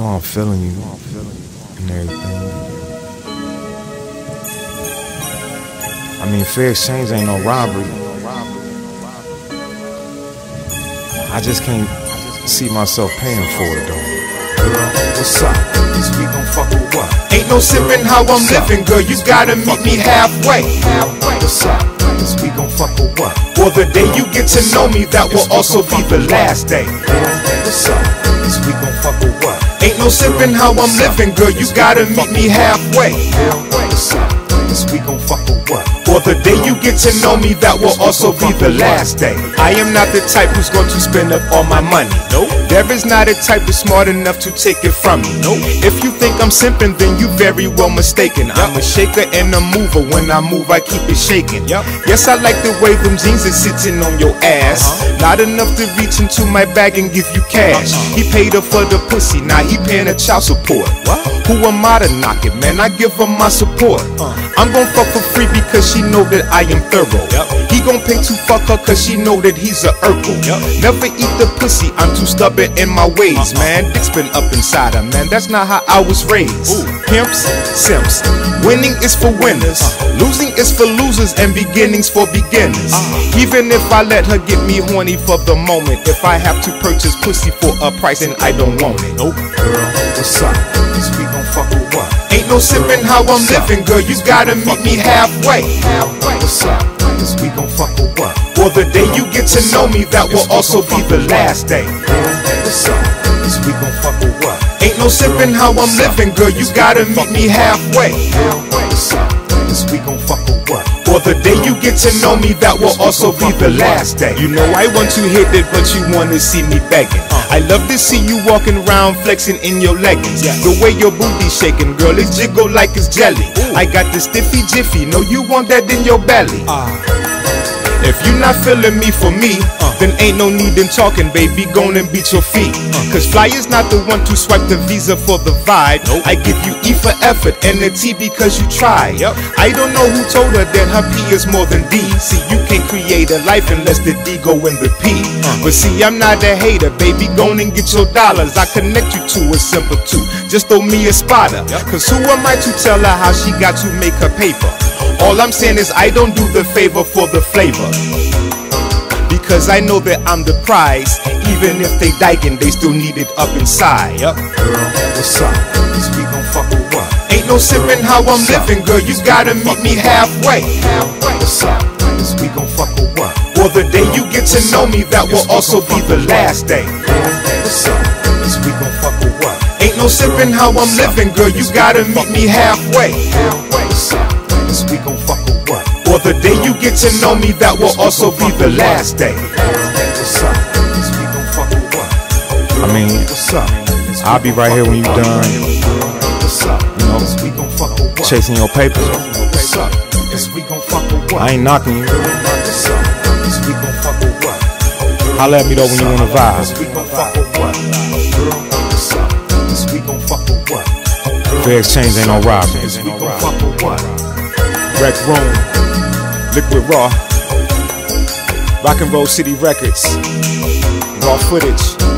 I'm feeling you and everything. I mean, fair exchange ain't no robbery. I just can't see myself paying for it though. Girl, what's up? Is we gon' fuck or what? Ain't no sippin' how I'm living, girl, you gotta meet me halfway. What's up? Is we gon' fuck or what? For the day you get to know me, that will also be the last day. What's up? Is we gon' fuck or what? Ain't no sippin' how I'm living, girl, you gotta meet me halfway. What's up? Is we gon' fuck or what? For the day you get to know me, that will also be the last day. I am not the type who's going to spend up all my money. Nope. There is not a type who's smart enough to take it from me. Nope. If you think I'm simping, then you very well mistaken. I'm a shaker and a mover. When I move, I keep it shaking. Yes, I like the way them jeans are sitting on your ass. Not enough to reach into my bag and give you cash. He paid her for the pussy, now he paying her child support. Who am I to knock it, man? I give her my support. I'm gon' fuck for free because she know that I am thorough. He gon' pay to fuck her cause she know that he's a Urkel. Never eat the pussy, I'm too stubborn in my ways, man. Dick's been up inside her, man, that's not how I was raised. Pimps, simps, winning is for winners, losing is for losers, and beginnings for beginners. Even if I let her get me horny for the moment, if I have to purchase pussy for a price and I don't want it. Nope. Girl, what's up? Is we gon' fuck or what? Ain't no sippin' how I'm living, girl, you gotta meet me halfway. What's up? Is we gon' fuck or what? For the day you get to know me, that will also be the last day. What's up? Is we gon' fuck or what? Ain't no sippin' how I'm living, girl, you gotta meet me halfway. What's up? Is we gon' fuck or what? For the day you get to know me, that will also be the last day. You know I want to hit it, but you wanna see me begging. I love to see you walking around flexing in your leggings. The way your booty shaking, girl, it jiggle like it's jelly. I got the stiffy jiffy, know you want that in your belly. If you not feeling me for me, then ain't no need in talking, baby, go and beat your feet. Cause fly is not the one to swipe the visa for the vibe. I give you E for effort and a T because you tried. I don't know who told her that her P is more than D. See, you can't create a life unless the D go in the P. But see, I'm not a hater, baby, go and get your dollars. I connect you to a simple two, just throw me a spotter. Cause who am I to tell her how she got to make her paper? All I'm saying is I don't do the favor for the flavor, because I know that I'm the prize. Even if they dyking, they still need it up inside. Girl, what's up? Is we gon' fuck or what? Ain't no sippin' how I'm living, girl, you gotta meet me halfway. What's up? Is we gon' fuck or what? For the day you get to know me, that will also be the last day. What's up? Is we gon' fuck or what? Ain't no sippin' how I'm living, girl, you gotta meet me halfway. What's up? Is we gon' fuck or what? For the day you get to know me, that will also be the last day. What's up? Is we gon' fuck or what? I mean, What's up? I'll be right here when you done, What's up? you know, Is we gon' fuck or what? chasing your papers. What's up? Is we gon' fuck or what? I ain't knocking you. What's up? Is we gon' fuck or what? Holla at me though when you wanna Is vibe. we gon' fuck or what? What's up? Is we gon' fuck or what? Fair exchange ain't no robbery. Is we gon' fuck or what? Rec Room, Liquid Raw, Rock and Roll City Records, Raw Footage.